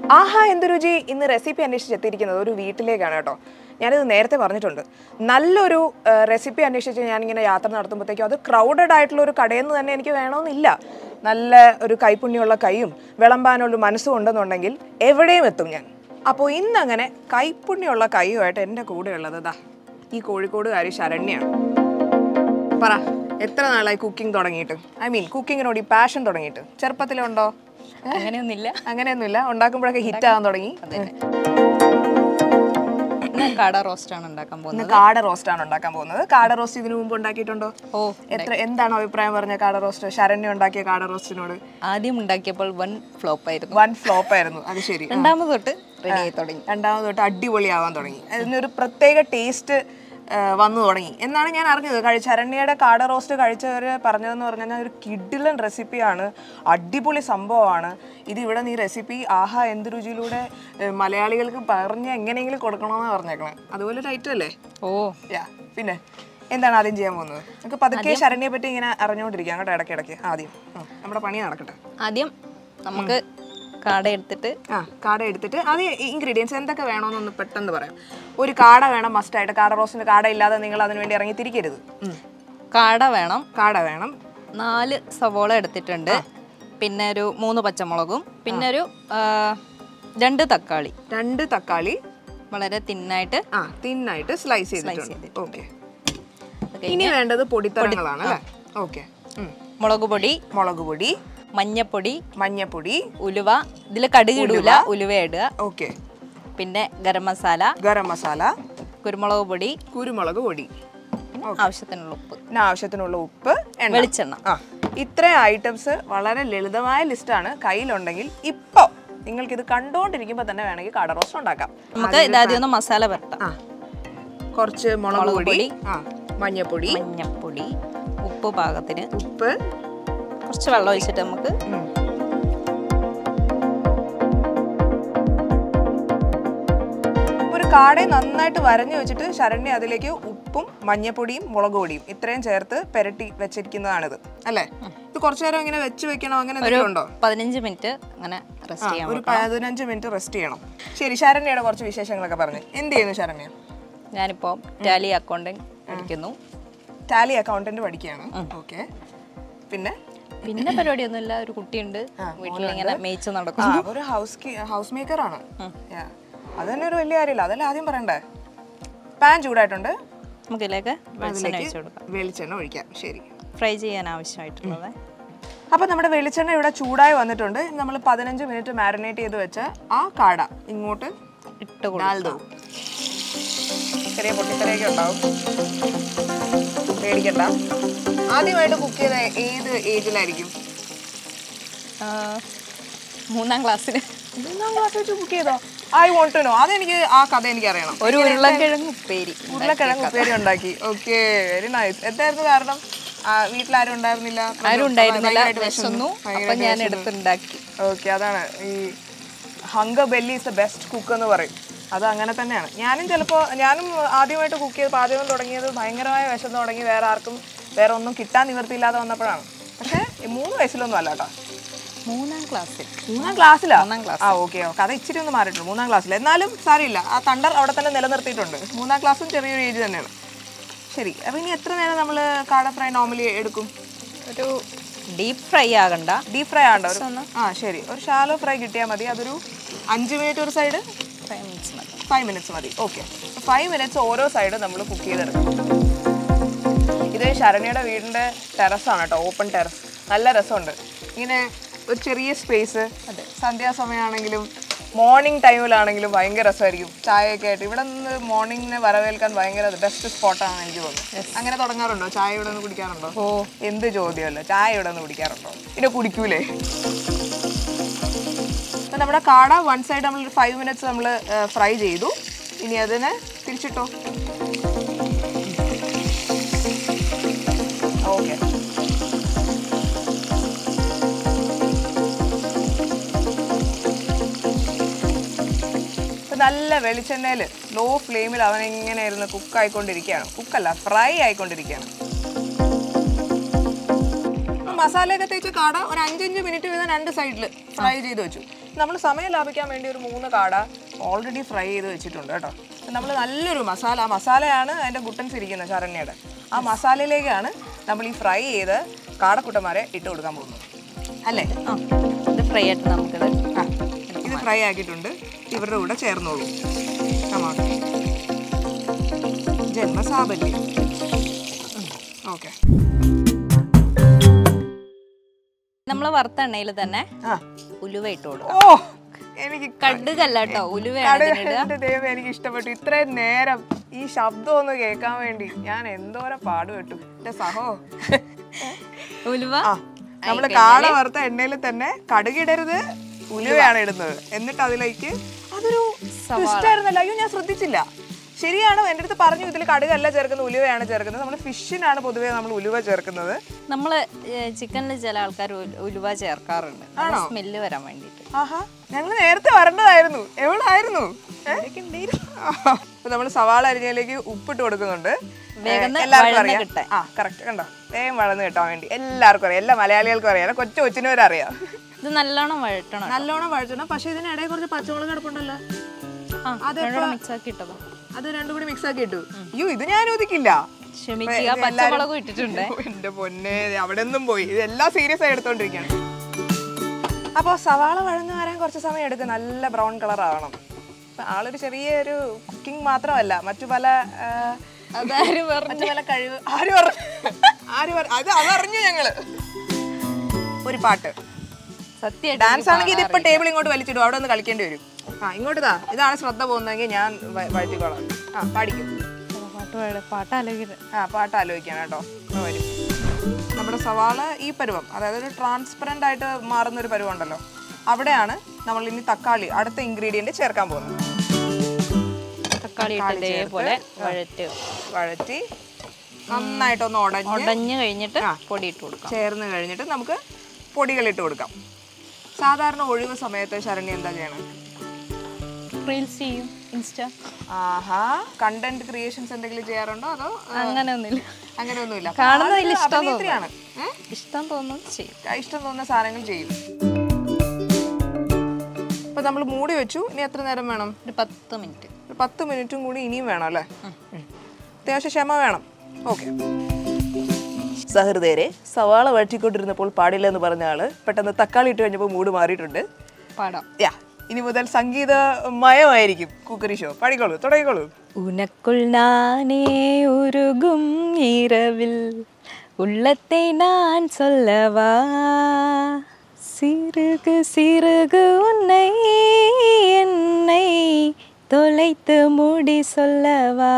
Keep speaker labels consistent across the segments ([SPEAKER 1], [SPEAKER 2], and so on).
[SPEAKER 1] ആഹാ എന്ത് രുചി ഇന്ന് റെസിപ്പി അന്വേഷിച്ചെത്തിയിരിക്കുന്നത് ഒരു വീട്ടിലേക്കാണ് കേട്ടോ. ഞാനിത് നേരത്തെ പറഞ്ഞിട്ടുണ്ട്. നല്ലൊരു റെസിപ്പി അന്വേഷിച്ച് ഞാനിങ്ങനെ യാത്ര നടത്തുമ്പോഴത്തേക്കും അത് ക്രൗഡഡ് ആയിട്ടുള്ള ഒരു കടയിൽ നിന്ന് തന്നെ എനിക്ക് വേണമെന്നില്ല. നല്ല ഒരു കൈപ്പുണ്യമുള്ള കൈയും വിളമ്പാനുള്ള മനസ്സും ഉണ്ടെന്നുണ്ടെങ്കിൽ എവിടെയും എത്തും ഞാൻ. അപ്പോൾ ഇന്നങ്ങനെ കൈപ്പുണ്യമുള്ള കൈയുമായിട്ട് എൻ്റെ കൂടെ ഉള്ളത് ദാ ഈ കോഴിക്കോടുകാരി ശരണ്യാണ്. പറ, എത്ര നാളായി കുക്കിംഗ് തുടങ്ങിയിട്ട്? ഐ മീൻ കുക്കിങ്ങിനോട് ഈ പാഷൻ തുടങ്ങിയിട്ട് ചെറുപ്പത്തിലുണ്ടോ? അങ്ങനെയൊന്നുമില്ല. ഉണ്ടാക്കുമ്പോഴൊക്കെ ഹിറ്റ് ആകാൻ തുടങ്ങി.
[SPEAKER 2] കാട റോസ്റ്റ് ആണ് ഉണ്ടാക്കാൻ പോകുന്നത്.
[SPEAKER 1] കാട റോസ്റ്റ് ഇതിനു മുമ്പ് ഉണ്ടാക്കിയിട്ടുണ്ടോ? എന്താണ് അഭിപ്രായം പറഞ്ഞ കാട റോസ്റ്റ്? ശരണ്യ ഉണ്ടാക്കിയ കാട റോസ്റ്റിനോട്?
[SPEAKER 2] ആദ്യം ഉണ്ടാക്കിയപ്പോൾ വൺ ഫ്ലോപ്പ് ആയിരുന്നു.
[SPEAKER 1] അത് ശരി.
[SPEAKER 2] രണ്ടാമത് തൊട്ട്
[SPEAKER 1] അടിപൊളിയാവാൻ തുടങ്ങി. അതിനൊരു പ്രത്യേക ടേസ്റ്റ് വന്നു തുടങ്ങി എന്നാണ് ഞാൻ അറിഞ്ഞത്. ശരണ്യയുടെ കാട റോസ്റ്റ് കഴിച്ചവർ പറഞ്ഞതെന്ന് പറഞ്ഞു കഴിഞ്ഞാൽ ഒരു കിഡിലൻ റെസിപ്പിയാണ്, അടിപൊളി സംഭവമാണ് ഇത്. ഇവിടെ നീ റെസിപ്പി ആഹാ എന്ത് രുചിയിലൂടെ മലയാളികൾക്ക് പറഞ്ഞ് എങ്ങനെയെങ്കിലും കൊടുക്കണമെന്ന് പറഞ്ഞേക്കണേ. അതുപോലെ ടൈറ്റൽ അല്ലേ? പിന്നെ എന്താണ് ആദ്യം ചെയ്യാൻ പോകുന്നത്? നമുക്ക് പതുക്കെ ശരണ്യെ പറ്റി ഇങ്ങനെ അറിഞ്ഞുകൊണ്ടിരിക്കാം കേട്ടോ. ഇടയ്ക്കിടയ്ക്ക് ആദ്യം നമ്മുടെ പണി നടക്കട്ടെ.
[SPEAKER 2] ആദ്യം നമുക്ക് കാട
[SPEAKER 1] എടുത്തിട്ട് ആദ്യം ഇൻഗ്രീഡിയൻസ് എന്തൊക്കെ വേണമെന്നൊന്ന് പെട്ടെന്ന് പറയാം. ഒരു കാട വേണം മസ്റ്റായിട്ട്. കാട റോസ്റ്റിന് കാട ഇല്ലാതെ നിങ്ങൾ അതിന് വേണ്ടി ഇറങ്ങി തിരിക്കരുത്.
[SPEAKER 2] കാട വേണം. 4 സവോള എടുത്തിട്ടുണ്ട്. പിന്നെ ഒരു 3 പച്ചമുളകും പിന്നെ ഒരു 2 തക്കാളി
[SPEAKER 1] വളരെ തിന്നായിട്ട് സ്ലൈസ് ചെയ്തിട്ടുണ്ട്. ഓക്കെ. ഇനി വേണ്ടത് പൊടിത്തരങ്ങളാണ് അല്ലേ? ഓക്കെ.
[SPEAKER 2] മുളക് പൊടി, മഞ്ഞപ്പൊടി, ഉലുവ. ഇതിൽ കടുക് ഇടൂല, ഉലുവ ഇടുക.
[SPEAKER 1] ഓക്കെ.
[SPEAKER 2] പിന്നെ ഗരം മസാല, കുരുമുളക് പൊടി,
[SPEAKER 1] ആവശ്യത്തിനുള്ള ഉപ്പ്,
[SPEAKER 2] വെളിച്ചെണ്ണ.
[SPEAKER 1] ഇത്രയും ഐറ്റംസ് വളരെ ലളിതമായ ലിസ്റ്റാണ്. കയ്യിലുണ്ടെങ്കിൽ ഇപ്പോൾ നിങ്ങൾക്ക് ഇത് കണ്ടുകൊണ്ടിരിക്കുമ്പോൾ തന്നെ വേണമെങ്കിൽ കാട റോസ്റ്റ് ഉണ്ടാക്കാം.
[SPEAKER 2] നമുക്ക് ഇതാദ്യം ഒന്ന് മസാല പരത്താം.
[SPEAKER 1] കുറച്ച് മുളക് പൊടി, മഞ്ഞപ്പൊടി,
[SPEAKER 2] ഉപ്പ് പാകത്തിന്, കുറച്ച് വെള്ളം ഒഴിച്ചിട്ട് നമുക്ക്
[SPEAKER 1] ഒരു കാടയെ നന്നായിട്ട് വരഞ്ഞു വെച്ചിട്ട് ശരണ്യ അതിലേക്ക് ഉപ്പും മഞ്ഞപ്പൊടിയും മുളക് പൊടിയും ഇത്രയും ചേർത്ത് പെരട്ടി വെച്ചിരിക്കുന്നതാണിത് അല്ലേ? ഇത് കുറച്ചു നേരം ഇങ്ങനെ വെക്കണോ? അങ്ങനെ എന്തെങ്കിലും ഉണ്ടോ?
[SPEAKER 2] 15 മിനിറ്റ് അങ്ങനെ റെസ്റ്റ് ചെയ്യണം.
[SPEAKER 1] ഒരു 15 മിനിറ്റ് റെസ്റ്റ് ചെയ്യണം. ശരി, ശരണ്യയുടെ കുറച്ച് വിശേഷങ്ങളൊക്കെ പറഞ്ഞു. എന്ത് ചെയ്യുന്നു ശരണ്യ?
[SPEAKER 2] ഞാനിപ്പോ ടാലി അക്കൗണ്ടന്റ് പഠിക്കുന്നു.
[SPEAKER 1] ടാലി അക്കൗണ്ടന്റ് പഠിക്കുകയാണ്. ഓക്കെ. പിന്നെ
[SPEAKER 2] പരിപാടിയൊന്നുമില്ല. ഒരു കുട്ടിയുണ്ട് വീട്ടിലിങ്ങനെ മേയിച്ച് നടക്കും.
[SPEAKER 1] ഒരു ഹൗസ് മേക്കർ ആണ്. അത് തന്നെ ഒരു വലിയ കാര്യമില്ല. അതല്ല ആദ്യം പറയണ്ടേ. പാൻ ചൂടായിട്ടുണ്ട്.
[SPEAKER 2] നമുക്ക് ഇതിലേക്ക്
[SPEAKER 1] വെളിച്ചെണ്ണ ഒഴിക്കാം. ശരി,
[SPEAKER 2] ഫ്രൈ ചെയ്യാൻ ആവശ്യമായിട്ടുള്ളത്.
[SPEAKER 1] അപ്പൊ നമ്മുടെ വെളിച്ചെണ്ണ ഇവിടെ ചൂടായി വന്നിട്ടുണ്ട്. നമ്മൾ 15 മിനിറ്റ് മാരിനേറ്റ് ചെയ്ത് വെച്ച ആ കാട ഇങ്ങോട്ട്
[SPEAKER 2] ഇട്ട് കൊടുക്കാം.
[SPEAKER 1] ചെറിയ പൊട്ടിക്കറിയൊക്കെ ഉണ്ടാവും, പേടിക്കണ്ട. ആദ്യമായിട്ട് കുക്ക് ചെയ്ത ഏത് ഏജിലായിരിക്കും?
[SPEAKER 2] 3ാം ക്ലാസ്സിൽ
[SPEAKER 1] വെച്ച് കുക്ക് ചെയ്തോ? I want to know. അതെനിക്ക് ആ കഥ എനിക്ക് അറിയണം.
[SPEAKER 2] ഒരു ഉരുളക്കിഴങ്ങ് ഉപ്പേരി
[SPEAKER 1] ഉണ്ടാക്കി. Okay, very nice. എന്തായിരുന്നു കാരണം? വീട്ടിലാരും ഉണ്ടായിരുന്നില്ല?
[SPEAKER 2] ഞാൻ എടുത്തുണ്ടാക്കി.
[SPEAKER 1] ഓക്കെ, അതാണ് ഈ hunger belly is the best cook എന്ന് പറയും. അത് അങ്ങനെ തന്നെയാണ്. ഞാനും ആദ്യമായിട്ട് കുക്ക് ചെയ്ത് പാചകം തുടങ്ങിയത് ഭയങ്കരമായ വിശന്ന് തുടങ്ങി. വേറെ ഒന്നും കിട്ടാൻ നിവൃത്തിയില്ലാതെ വന്നപ്പോഴാണ്. പക്ഷെ 3 വയസ്സിലൊന്നും അല്ല കേട്ടോ.
[SPEAKER 2] 3ാം
[SPEAKER 1] ക്ലാസ്സിലാണ്. ഓക്കെ. കഥ ഇച്ചിരി ഒന്ന് മാറിയിട്ടുണ്ട്. 3ാം ക്ലാസ്സിൽ. എന്നാലും സാരമില്ല, ആ തണ്ടർ അവിടെ തന്നെ നിലനിർത്തിയിട്ടുണ്ട്. 3ാം ക്ലാസ്സും ചെറിയൊരു ഏജ് തന്നെയാണ്. ശരി, അപ്പൊ ഇനി എത്ര നേരം നമ്മൾ കാട ഫ്രൈ നോർമലി എടുക്കും?
[SPEAKER 2] ഒരു ഡീപ് ഫ്രൈ ആകണ്ട.
[SPEAKER 1] ശരി, ഒരു ഷാലോ ഫ്രൈ കിട്ടിയാൽ മതി. അതൊരു 5 മിനിറ്റ് ഒരു സൈഡ്, 5 മിനിറ്റ്സ് മതി. ഓക്കെ, 5 മിനിറ്റ്സ് ഓരോ സൈഡ് നമ്മൾ കുക്ക് ചെയ്തെടുക്കും. ഇത് ശരണ്യയുടെ വീടിന്റെ ടെറസാണ് കേട്ടോ, ഓപ്പൺ ടെറസ്. നല്ല രസമുണ്ട്. ഇങ്ങനെ ഒരു ചെറിയ സ്പേസ്. സന്ധ്യാസമയമാണെങ്കിലും മോർണിംഗ് ടൈമിലാണെങ്കിലും ഭയങ്കര രസമായിരിക്കും. ചായയൊക്കെ ആയിട്ട് ഇവിടെ നിന്ന് മോർണിംഗിനെ വരവേൽക്കാൻ ഭയങ്കര ബെസ്റ്റ് സ്പോട്ടാണ് എനിക്ക് തോന്നുന്നത്. അങ്ങനെ തുടങ്ങാറുണ്ടോ? ചായ ഇവിടെ നിന്ന് കുടിക്കാറുണ്ടോ? എന്ത് ചോദ്യമല്ല, ചായ ഇവിടെ നിന്ന് കുടിക്കാറുണ്ടോ? പിന്നെ കുടിക്കൂലേ? അപ്പം നമ്മുടെ കാട വൺ സൈഡ് നമ്മൾ 5 മിനിറ്റ്സ് നമ്മൾ ഫ്രൈ ചെയ്തു. ഇനി അതിനെ തിരിച്ചിട്ടോ. ഓക്കെ. നല്ല വെളിച്ചെണ്ണയിൽ ലോ ഫ്ലെയിമിൽ അവനെങ്ങനെ ഇരുന്ന് കുക്കായിക്കൊണ്ടിരിക്കുകയാണ്. കുക്കല്ല, ഫ്രൈ ആയിക്കൊണ്ടിരിക്കുകയാണ്. മസാലയൊക്കെ തേച്ച് കാട ഒരു 5 മിനിറ്റ് വീതം 2 സൈഡിൽ ഫ്രൈ ചെയ്ത് വെച്ചു. നമ്മൾ സമയം ലാഭിക്കാൻ വേണ്ടി ഒരു 3 കാട ഓൾറെഡി ഫ്രൈ ചെയ്ത് വെച്ചിട്ടുണ്ട് കേട്ടോ. നമ്മൾ നല്ലൊരു മസാലയാണ് അതിൻ്റെ ഗുട്ടൻസ് ഇരിക്കുന്നത് ശരണ്യയുടെ. ആ മസാലയിലേക്കാണ് നമ്മൾ ഈ ഫ്രൈ ചെയ്ത് കാടക്കുട്ടന്മാരെ ഇട്ട് കൊടുക്കാൻ പോകുന്നത് അല്ലേ?
[SPEAKER 2] ഇത് ഫ്രൈ ആയിട്ട് നമുക്കിത്
[SPEAKER 1] ഇത് ഫ്രൈ ആക്കിയിട്ടുണ്ട്. ഇവരുടെ കൂടെ ചേർന്നോളൂ. ജന്മസാബല്യം. ഓക്കെ,
[SPEAKER 2] നമ്മള് വറുത്ത എണ്ണയിൽ തന്നെ ഉലുവ ഇട്ട് കൊടുക്കാം.
[SPEAKER 1] ഓ എനിക്ക്
[SPEAKER 2] കടുകല്ല കേട്ടോ,
[SPEAKER 1] എന്റെ ദൈവം എനിക്ക് ഇഷ്ടപ്പെട്ടു. ഇത്രയും നേരം ഈ ശബ്ദം ഒന്ന് കേൾക്കാൻ വേണ്ടി ഞാൻ എന്തോരം പാടുപെട്ടു എന്റെ സഹോ.
[SPEAKER 2] ഉലുവ
[SPEAKER 1] നമ്മള് കാട വറുത്ത എണ്ണയിൽ തന്നെ കടുകിടരുത്, ഉലുവയാണ് ഇടുന്നത്. എന്നിട്ട് അതിലേക്ക് അതൊരു ട്വിസ്റ്റായിരുന്നല്ലോ. അയ്യോ ഞാൻ ശ്രദ്ധിച്ചില്ല. ശരിയാണ്, എൻ്റെ അടുത്ത് പറഞ്ഞു ഇതിൽ കടുകല്ല ചേർക്കുന്നത്, ഉലുവയാണ് ചേർക്കുന്നത്. നമ്മൾ ഫിഷിനാണ് പൊതുവേ നമ്മൾ ഉലുവ ചേർക്കുന്നത്.
[SPEAKER 2] നമ്മള് ചിക്കനിൽ ചില ആൾക്കാർ ഉലുവ ചേർക്കാറുണ്ട്, സ്മെല്ല് വരാൻ വേണ്ടിട്ട്.
[SPEAKER 1] ആഹാ, ഞങ്ങൾ നേരത്തെ വരേണ്ടതായിരുന്നു. എവിടായിരുന്നു? നമ്മൾ സവാള അരിഞ്ഞതിലേക്ക് ഉപ്പിട്ട് കൊടുക്കുന്നുണ്ട്. എല്ലാവർക്കും അറിയാം. കറക്റ്റ്, കണ്ടോ, വേഗം വളർന്ന് കിട്ടാൻ വേണ്ടി എല്ലാവർക്കും അറിയാം. എല്ലാ മലയാളികൾക്കും അറിയാം, കൊച്ചിനും വരെ അറിയാം.
[SPEAKER 2] ഇത് നല്ലോണം വഴറ്റണം,
[SPEAKER 1] നല്ലോണം വഴറ്റണം. പക്ഷെ ഇതിനിടയിൽ കുറച്ച് പച്ചമുളക് കിടപ്പുണ്ടല്ലോ,
[SPEAKER 2] അത് മിക്സ് ആക്കി ഇട്ടതോ?
[SPEAKER 1] അത് രണ്ടും കൂടി മിക്സ് ആക്കി ഇട്ടു. അയ്യോ ഇത് ഞാൻ ഒതുക്കില്ല,
[SPEAKER 2] ക്ഷമിക്കുക. പച്ചമുളകും ഇട്ടിട്ടുണ്ട്.
[SPEAKER 1] എന്റെ പൊന്നെ, അവിടെ ഒന്നും പോയി. ഇതെല്ലാം സീരിയസ് ആയി എടുത്തോണ്ടിരിക്കുകയാണ്. അപ്പോൾ സവാള വഴന്ന് വരാൻ കുറച്ച് സമയം എടുക്കും. നല്ല ബ്രൗൺ കളർ ആവണം. ആളൊരു ചെറിയൊരു കുക്കിംഗ് മാത്രമല്ല, മറ്റു പല കഴിവ്. അതറിഞ്ഞു ഞങ്ങള്. ഒരു പാട്ട്,
[SPEAKER 2] സത്യം
[SPEAKER 1] ഡാൻസ് ആണെങ്കിൽ ഇതിപ്പോ ടേബിൾ ഇങ്ങോട്ട് വലിച്ചിടും, അവിടെ ഒന്ന് കളിക്കേണ്ടി വരും. ഇങ്ങോട്ട് ഇതാണ് ശ്രദ്ധ പോകുന്നതെങ്കിൽ ഞാൻ വഴറ്റിക്കോളാം. പാടിക്കും. പാട്ട് ആലോചിക്കാൻ കേട്ടോ. വരും നമ്മുടെ സവാള ഈ പരുവം, അതായത് ഒരു ട്രാൻസ്പെറന്റ് ആയിട്ട് മാറുന്ന ഒരു പരുവം ഉണ്ടല്ലോ, അവിടെയാണ് നമ്മൾ ഇനി തക്കാളി അടുത്ത ഇൻഗ്രീഡിയന്റ് ചേർക്കാൻ പോകുന്നത്.
[SPEAKER 2] തക്കാളി
[SPEAKER 1] വഴറ്റി നന്നായിട്ടൊന്ന്
[SPEAKER 2] ഉടഞ്ഞു കഴിഞ്ഞിട്ട് പൊടി ഇട്ട് കൊടുക്കാം.
[SPEAKER 1] ചേർന്ന് കഴിഞ്ഞിട്ട് നമുക്ക് പൊടികൾ ഇട്ട് കൊടുക്കാം. സാധാരണ ഒഴിവ് സമയത്ത് ശരണ്യ എന്താ ചെയ്യണം?
[SPEAKER 2] റീൽസ് ചെയ്യും, ഇൻസ്റ്റാ.
[SPEAKER 1] കണ്ടന്റ് ക്രിയേഷൻസ് എന്തെങ്കിലും ചെയ്യാറുണ്ടോ? അതോ അങ്ങനെയൊന്നുമില്ല.
[SPEAKER 2] കാണുന്നതിൽ
[SPEAKER 1] ഇഷ്ടം തോന്നുന്ന സാധനങ്ങൾ ചെയ്യും. ഇപ്പൊ നമ്മൾ മൂടി വെച്ചു. ഇനി എത്ര നേരം വേണം?
[SPEAKER 2] ഒരു 10 മിനിറ്റ്.
[SPEAKER 1] 10 മിനിറ്റും കൂടി ഇനിയും വേണം അല്ലേ? അത്യാവശ്യം ക്ഷമ വേണം. ഓക്കെ. സഹൃദയരെ, സവാള വഴറ്റിക്കൊണ്ടിരുന്നപ്പോൾ പാടില്ല എന്ന് പറഞ്ഞ ആള് പെട്ടെന്ന് തക്കാളി ഇട്ട് കഴിഞ്ഞപ്പോൾ മൂഡ് മാറിയിട്ടുണ്ട്.
[SPEAKER 2] പാടാം.
[SPEAKER 1] ഇനി മുതൽ സംഗീതമയമായിരിക്കും കുക്കറി ഷോ. പാടിക്കോളൂ, തുടങ്ങിക്കോളൂ.
[SPEAKER 2] ഉനക്കുൾ നാനേ ഉരുകും இரவில் உள்ளத்தை நான் சொல்லவா சிறுகு சிறுகு உன்னை என்னை தொலைத்து மூடி சொல்லவா.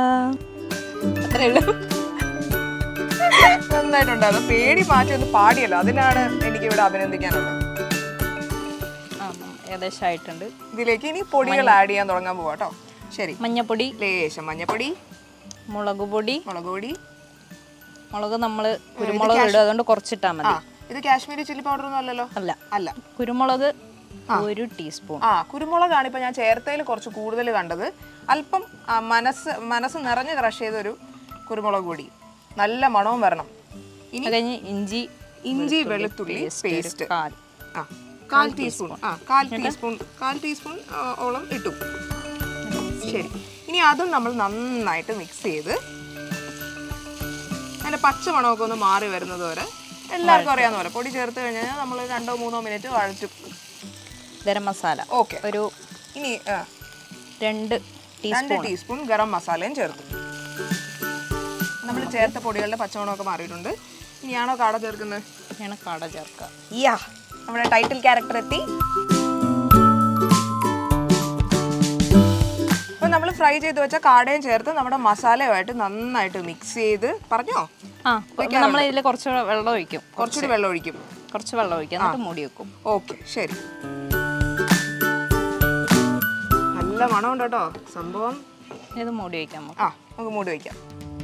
[SPEAKER 1] നന്നായിട്ടുണ്ട്. അത് പേടി മാറ്റി ഒന്ന് പാടിയല്ലോ, അതിനാണ് എനിക്ക് ഇവിടെ അഭിനന്ദിക്കാനുള്ളത്.
[SPEAKER 2] ഏകദേശമായിട്ടുണ്ട്.
[SPEAKER 1] ഇതിലേക്ക് ഇനി പൊടികൾ ആഡ് ചെയ്യാൻ തുടങ്ങാൻ പോവാ കേട്ടോ. ശരി.
[SPEAKER 2] മഞ്ഞപ്പൊടി,
[SPEAKER 1] ലേശം മഞ്ഞപ്പൊടി,
[SPEAKER 2] മുളക് പൊടി.
[SPEAKER 1] മുളക്
[SPEAKER 2] നമ്മള് കുരുമുളക് ഇടും, അതുകൊണ്ട് കുറച്ചിട്ടാ മതി.
[SPEAKER 1] ഇത് കാശ്മീരി ചില്ലി പൗഡർ ഒന്നും അല്ലല്ലോ? അല്ല.
[SPEAKER 2] കുരുമുളക് 1 ടീസ്പൂൺ.
[SPEAKER 1] കുരുമുളകാണ് ഇപ്പൊ ഞാൻ ചേർത്തതിൽ കുറച്ച് കൂടുതൽ കണ്ടത്. അല്പം മനസ്സ് നിറഞ്ഞ് ക്രഷ് ചെയ്തൊരു കുരുമുളക് പൊടി. നല്ല മണവും വരണം. ഇനി ഇഞ്ചി വെളുത്തുള്ളി പേസ്റ്റ് 1/4 ടീസ്പൂൺ. 1/4 ടീസ്പൂൺ ഓളം ഇട്ടു. ശരി. ഇനി അതും നമ്മൾ നന്നായിട്ട് മിക്സ് ചെയ്ത് അതിന്റെ പച്ചമണമൊക്കെ ഒന്ന് മാറി വരുന്നത് വരെ, എല്ലാവർക്കും അറിയാവുന്ന പോലെ പൊടി ചേർത്ത് കഴിഞ്ഞാൽ നമ്മൾ 2-3 മിനിറ്റ് വഴറ്റും.
[SPEAKER 2] ഗരം മസാല
[SPEAKER 1] ഇനി
[SPEAKER 2] 2
[SPEAKER 1] ടീസ്പൂൺ ഗരം മസാലയും ചേർത്തു. നമ്മൾ ചേർത്ത പൊടികളുടെ പച്ചമണമൊക്കെ മാറിയിട്ടുണ്ട്. ഇനിയാണോ കാട ചേർക്കുന്നത്?
[SPEAKER 2] കാട ചേർക്കാം.
[SPEAKER 1] നമ്മുടെ ടൈറ്റിൽ ക്യാരക്ടർ എത്തി. അപ്പൊ നമ്മൾ ഫ്രൈ ചെയ്ത് വെച്ച കാടയും ചേർത്ത് നമ്മുടെ മസാലയുമായിട്ട് നന്നായിട്ട് മിക്സ് ചെയ്ത് പറഞ്ഞോ.
[SPEAKER 2] നമ്മൾ ഇതിൽ കുറച്ചുകൂടി വെള്ളം ഒഴിക്കും.
[SPEAKER 1] കുറച്ച് വെള്ളം ഒഴിക്കും
[SPEAKER 2] എന്നിട്ട് മൂടി വെക്കും.
[SPEAKER 1] ഓക്കെ, ശരി. നല്ല മണമുണ്ട് കേട്ടോ സംഭവം.
[SPEAKER 2] ഇത് മൂടി വയ്ക്കാം.
[SPEAKER 1] നമുക്ക് മൂടി വയ്ക്കാം.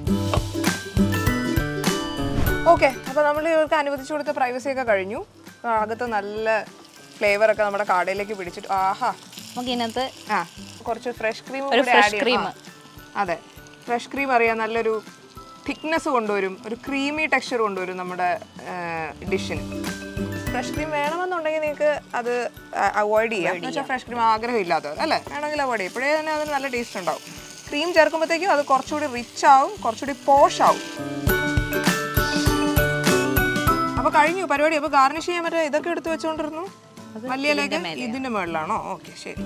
[SPEAKER 1] ഓക്കെ, അപ്പൊ നമ്മൾ ഇവർക്ക് അനുവദിച്ചു കൊടുത്ത പ്രൈവസി ഒക്കെ കഴിഞ്ഞു. അകത്ത് നല്ല ഫ്ലേവർ ഒക്കെ നമ്മുടെ കാടയിലേക്ക് പിടിച്ചിട്ട്
[SPEAKER 2] നമുക്ക് ഇതിനകത്ത്
[SPEAKER 1] കുറച്ച് ഫ്രഷ് ക്രീം ആഡ് ചെയ്യാം. അതെ, ഫ്രഷ് ക്രീം അറിയാം, നല്ലൊരു തിക്നെസ് കൊണ്ടുവരും, ഒരു ക്രീമി ടെക്സ്ചർ കൊണ്ടുവരും നമ്മുടെ ഡിഷിന്. ഫ്രഷ് ക്രീം വേണമെന്നുണ്ടെങ്കിൽ ഉണ്ടെങ്കിൽ നിങ്ങൾക്ക് അത് അവോയ്ഡ് ചെയ്യാം. എന്ന് വെച്ചാൽ ഫ്രഷ് ക്രീം ആഗ്രഹം ഇല്ലാത്തവർ അല്ലേ, വേണമെങ്കിൽ അവോയ്ഡ് ചെയ്യും. ഇപ്പോഴേ തന്നെ അതിന് നല്ല ടേസ്റ്റ് ഉണ്ടാവും. ക്രീം ചേർക്കുമ്പോഴത്തേക്കും അത് കുറച്ചുകൂടി റിച്ച് ആവും, കുറച്ചുകൂടി പോഷ് ആവും. അപ്പോൾ കഴിഞ്ഞു പരിപാടി. അപ്പോൾ ഗാർണിഷ് ചെയ്യാൻ പറ്റുക ഇതൊക്കെ എടുത്ത് വെച്ചുകൊണ്ടിരുന്നു. മല്ലിയിലേക്ക് ഇതിൻ്റെ മുകളിലാണോ? ഓക്കെ ശരി.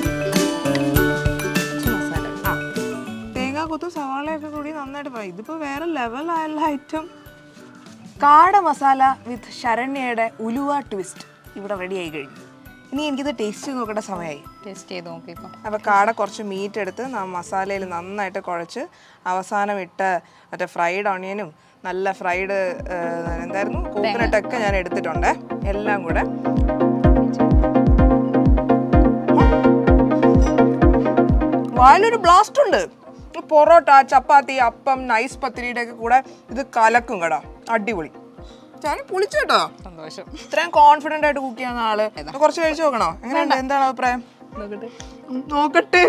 [SPEAKER 1] ആ തേങ്ങാക്കൊത്തും സവാളയൊക്കെ കൂടി നന്നായിട്ട് പറയും. ഇതിപ്പോൾ വേറെ ലെവലായുള്ള ഐറ്റം. കാട മസാല വിത്ത് ശരണ്യയുടെ ഉലുവ ട്വിസ്റ്റ് ഇവിടെ റെഡി ആയി കഴിഞ്ഞു. ഇനി എനിക്കിത് ടേസ്റ്റ് നോക്കേണ്ട സമയമായി.
[SPEAKER 2] ടേസ്റ്റ് ചെയ്ത് നോക്കിക്കോ.
[SPEAKER 1] അപ്പോൾ കാട കുറച്ച് മീറ്റ് എടുത്ത് മസാലയിൽ നന്നായിട്ട് കുഴച്ച് അവസാനം ഇട്ട് മറ്റേ ഫ്രൈഡ് ഓണിയനും നല്ല ഫ്രൈഡ് എന്തായിരുന്നു കോക്കനട്ടൊക്കെ ഞാൻ എടുത്തിട്ടുണ്ട്. എല്ലാം കൂടെ വായിലൊരു ബ്ലാസ്റ്റ് ഉണ്ട്. പൊറോട്ട, ചപ്പാത്തി, അപ്പം, നൈസ് പത്തിരിയുടെ ഒക്കെ കൂടെ ഇത് കലക്കും കേട്ടോ. അടിപൊളി. ഞാൻ പൊളിച്ചു കേട്ടോ.
[SPEAKER 2] സന്തോഷം.
[SPEAKER 1] ഇത്രയും കോൺഫിഡന്റ് ആയിട്ട് കുക്ക് ചെയ്യുന്ന ആള് കുറച്ച് കഴിച്ചു നോക്കണോ? എങ്ങനെയുണ്ട്? എന്താണ് അഭിപ്രായം? നോക്കട്ടെ.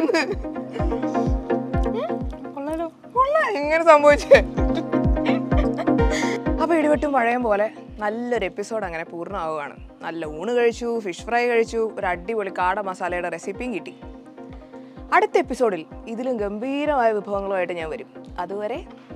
[SPEAKER 1] എങ്ങനെ സംഭവിച്ചേ? അപ്പോൾ ഇടിവെട്ടും മഴയും പോലെ നല്ലൊരു എപ്പിസോഡ് അങ്ങനെ പൂർണ്ണമാവുകയാണ്. നല്ല ഊണ് കഴിച്ചു, ഫിഷ് ഫ്രൈ കഴിച്ചു, ഒരു അടിപൊളി കാട മസാലയുടെ റെസിപ്പിയും കിട്ടി. അടുത്ത എപ്പിസോഡിൽ ഇതിലും ഗംഭീരമായ വിഭവങ്ങളുമായിട്ട് ഞാൻ വരും. അതുവരെ